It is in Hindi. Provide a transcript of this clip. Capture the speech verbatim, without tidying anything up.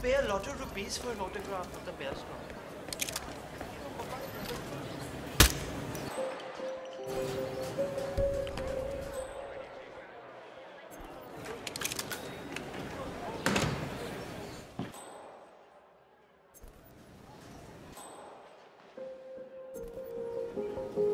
pay a lot of rupees for an autograph of the best one. you